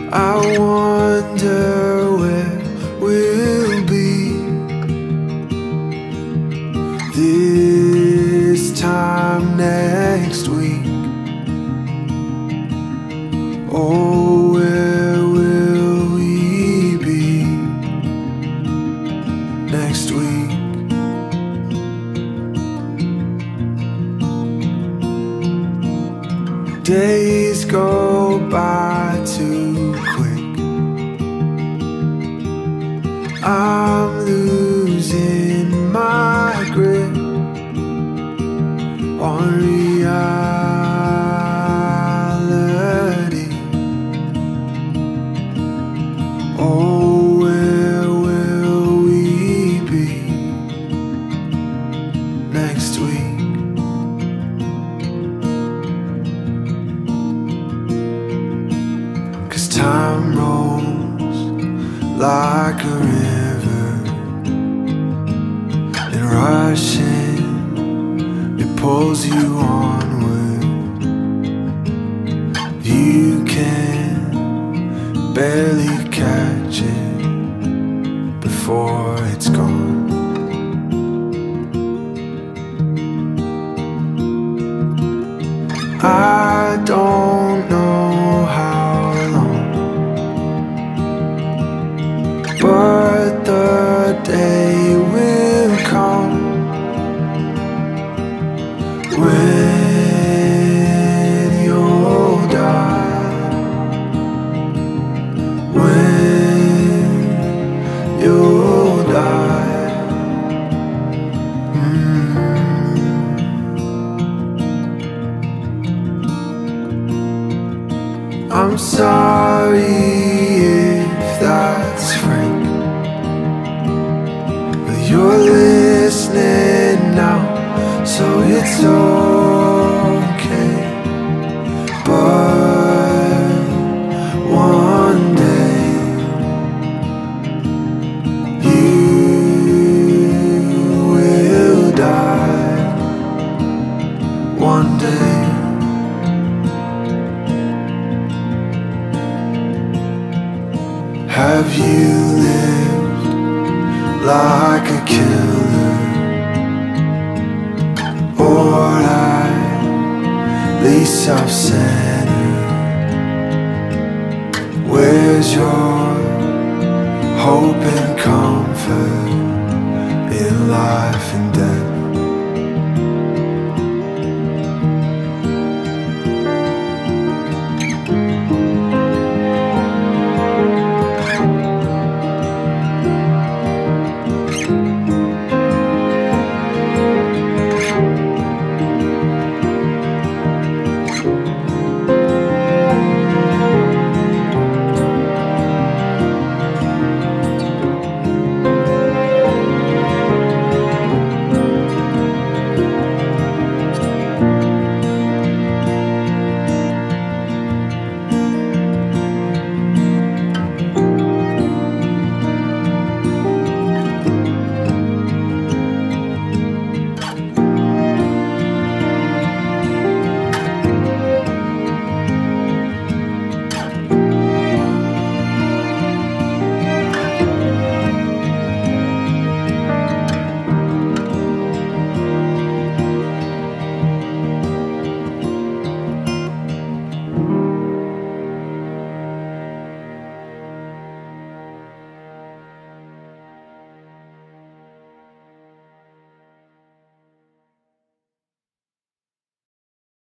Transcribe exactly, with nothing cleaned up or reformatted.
I wonder where we'll be this time next week. Oh, where will we be next week? Days go by too quick. I'm losing my grip on reality. Oh, where will we be next week? Time rolls like a river, and rushing, it pulls you onward. You can barely catch it before it's gone. I don't know how long, but the day will come when you'll die, when you'll die. mm. I'm sorry if that's frank, you're listening now, so it's okay. But one day you will die. One day. Have you lived like a killer, or at least I've said